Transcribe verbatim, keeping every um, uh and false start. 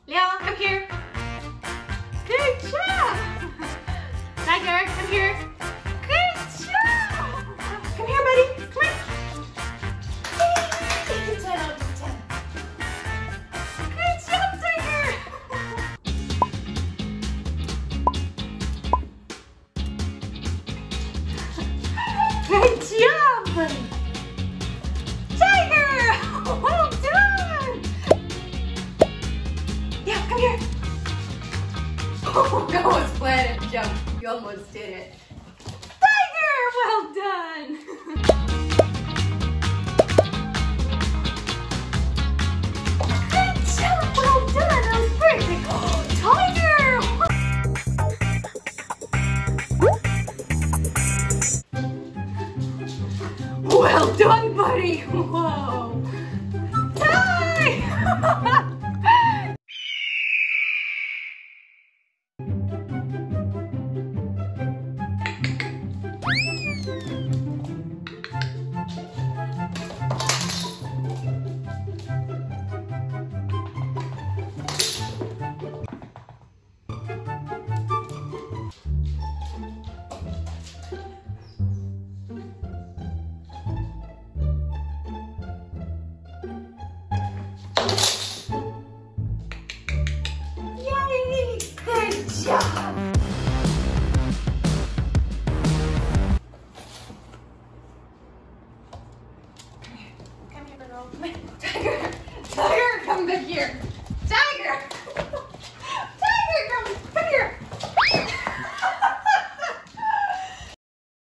Leo, come here. Good job. Tiger, come here. Good job. Come here, buddy. Come here. Hey, ten out of ten. Good job, Tiger. Good job, buddy. Tiger, well done. Yeah, come here. Oh, that was planned and jump. You almost did it. Tiger, well done. Good job, well done. That was perfect. Oh, Tiger. Well done, buddy. Whoa. Tie. Yay! Good job! Come here, come here, girl. Come here. Tiger! Tiger, come back here. Tiger!